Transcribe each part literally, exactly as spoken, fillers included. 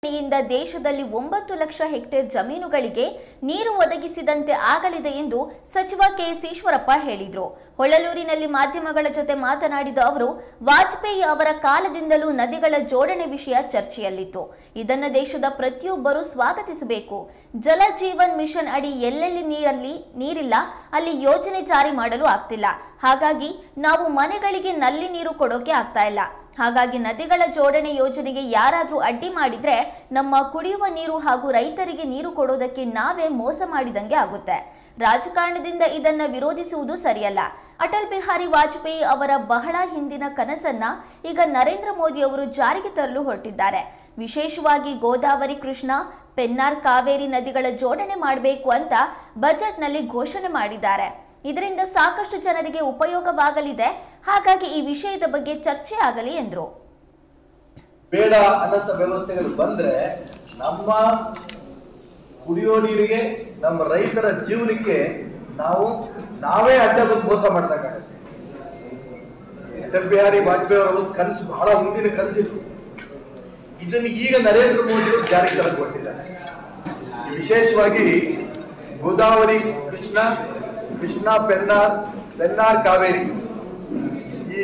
ಯಿಂದ ದೇಶದಲ್ಲಿ ಒಂಬತ್ತು ಲಕ್ಷ ಹೆಕ್ಟೇರ್ ಜಮೀನುಗಳಿಗೆ ನೀರು ಒದಗಿಸಿದಂತೆ ಆಗಲಿದೆ ಎಂದು ಸಚಿವ ಕೆ ಎಸ್ ಈಶ್ವರಪ್ಪ ಹೇಳಿದರು. ಹೊಳಲೂರಿನಲ್ಲಿ ಮಾಧ್ಯಮಗಳ ಜೊತೆ ಮಾತನಾಡಿದ ಅವರು, ವಾಜಪೇಯಿ ಅವರ ಕಾಲದಿಂದಲೂ ನದಿಗಳ ಜೋಡಣೆ ವಿಷಯ ಚರ್ಚೆಯಲ್ಲಿತ್ತು. ಇದನ್ನು ದೇಶದ ಪ್ರತಿಯೊಬ್ಬರೂ ಸ್ವಾಗತಿಸಬೇಕು. ಜಲ ಜೀವನ್ ಮಿಷನ್ ಅಡಿ ಎಲ್ಲೆಲ್ಲಿ ನೀರಲ್ಲಿ ನೀರಿಲ್ಲ ಅಲ್ಲಿ ಯೋಜನೆ ಜಾರಿ ಮಾಡಲು ಆಗ್ತಿಲ್ಲ. ಹಾಗಾಗಿ ನಾವು ಮನೆಗಳಿಗೆ ನಲ್ಲಿ ನೀರು ಕೊಡೋಕೆ ಆಗ್ತಾ ಇಲ್ಲ. ಹಾಗಾಗಿ ನದಿಗಳ ಜೋಡಣೆ ಯೋಜನೆಗೆ ಯಾರಾದರೂ ಅಡ್ಡಿ ಮಾಡಿದ್ರೆ ನಮ್ಮ ಕುಡಿಯುವ ನೀರು ಹಾಗೂ ರೈತರಿಗೆ ನೀರು ಕೊಡೋದಕ್ಕೆ ನಾವೇ ಮೋಸ ಮಾಡಿದಂಗೆ ಆಗುತ್ತೆ. ರಾಜಕಾರಣದಿಂದ ಇದನ್ನ ವಿರೋಧಿಸುವುದು ಸರಿಯಲ್ಲ. ಅಟಲ್ ಬಿಹಾರಿ ವಾಜಪೇಯಿ ಅವರ ಬಹಳ ಹಿಂದಿನ ಕನಸನ್ನ ಈಗ ನರೇಂದ್ರ ಮೋದಿ ಅವರು ಜಾರಿಗೆ ತರಲು ಹೊರಟಿದ್ದಾರೆ. ವಿಶೇಷವಾಗಿ ಗೋದಾವರಿ, ಕೃಷ್ಣ, ಪೆನ್ನಾರ್, ಕಾವೇರಿ ನದಿಗಳ ಜೋಡಣೆ ಮಾಡಬೇಕು ಅಂತ ಬಜೆಟ್ನಲ್ಲಿ ಘೋಷಣೆ ಮಾಡಿದ್ದಾರೆ. ಇದರಿಂದ ಸಾಕಷ್ಟು ಜನರಿಗೆ ಉಪಯೋಗವಾಗಲಿದೆ. ಹಾಗಾಗಿ ಈ ವಿಷಯದ ಬಗ್ಗೆ ಚರ್ಚೆ ಆಗಲಿ ಎಂದರು. ಬೇಡ ಅನ್ನೋ ವ್ಯವಸ್ಥೆಗಳು ಬಂದ್ರೆ ನಮ್ಮ ಕುಡಿಯೋ ನೀರಿಗೆ, ನಮ್ಮ ರೈತರ ಜೀವನಕ್ಕೆ ನಾವು ನಾವೇ ಅಡ್ಡ ಬಂದು ಮೋಸ ಮಾಡ್ದಾಗುತ್ತೆ. ಅಟಲ್ ಬಿಹಾರಿ ವಾಜಪೇಯಿ ಅವರ ಒಂದು ಕನಸು ಬಹಳ ಮುಂದಿನ ಕನಸಿತ್ತು. ಇದನ್ನು ಈಗ ನರೇಂದ್ರ ಮೋದಿ ಅವರು ಜಾರಿಗೆ ತರಕೊಟ್ಟಿದ್ದಾರೆ. ವಿಶೇಷವಾಗಿ ಗೋದಾವರಿ, ಕೃಷ್ಣ ಕೃಷ್ಣ ಪೆನ್ನಾರ್ ಪೆನ್ನಾರ್ ಕಾವೇರಿ ಈ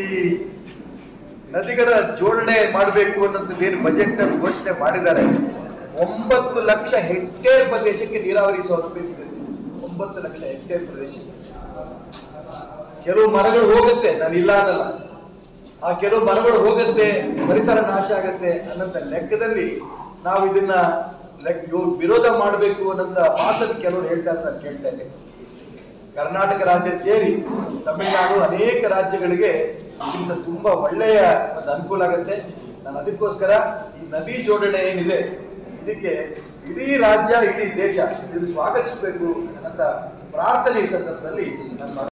ನದಿಗಳ ಜೋಡಣೆ ಮಾಡಬೇಕು ಅನ್ನೋಂಥದ್ದು ಏನು ಬಜೆಟ್ ನಲ್ಲಿ ಘೋಷಣೆ ಮಾಡಿದ್ದಾರೆ. ಒಂಬತ್ತು ಲಕ್ಷ ಹೆಕ್ಟೇರ್ ಪ್ರದೇಶಕ್ಕೆ ನೀರಾವರಿ ಸೌಲಭ್ಯ ಸಿಗುತ್ತೆ. ಒಂಬತ್ತು ಲಕ್ಷ ಹೆಕ್ಟೇರ್ ಪ್ರದೇಶಕ್ಕೆ ಕೆಲವು ಮರಗಳು ಹೋಗುತ್ತೆ, ನಾನು ಇಲ್ಲ ಅನ್ನಲ್ಲ. ಆ ಕೆಲವು ಮರಗಳು ಹೋಗುತ್ತೆ, ಪರಿಸರ ನಾಶ ಆಗತ್ತೆ ಅನ್ನೋಂಥ ಲೆಕ್ಕದಲ್ಲಿ ನಾವು ಇದನ್ನ ಲೆಕ್ಕ ವಿರೋಧ ಮಾಡಬೇಕು ಅನ್ನೋಂಥ ಮಾತನ್ನು ಕೆಲವರು ಹೇಳ್ತಾರೆ. ನಾನು ಕೇಳ್ತಾ ಇದ್ದೇನೆ. ಕರ್ನಾಟಕ ರಾಜ್ಯ ಸೇರಿ ತಮಿಳುನಾಡು ಅನೇಕ ರಾಜ್ಯಗಳಿಗೆ ಇದರಿಂದ ತುಂಬಾ ಒಳ್ಳೆಯ ಒಂದು ಅನುಕೂಲ ಆಗುತ್ತೆ. ನಾನು ಅದಕ್ಕೋಸ್ಕರ ಈ ನದಿ ಜೋಡಣೆ ಏನಿದೆ ಇದಕ್ಕೆ ಇಡೀ ರಾಜ್ಯ, ಇಡೀ ದೇಶ ಇದನ್ನು ಸ್ವಾಗತಿಸಬೇಕು ಅನ್ನೋ ಪ್ರಾರ್ಥನೆ ಈ ಸಂದರ್ಭದಲ್ಲಿ ನಾನು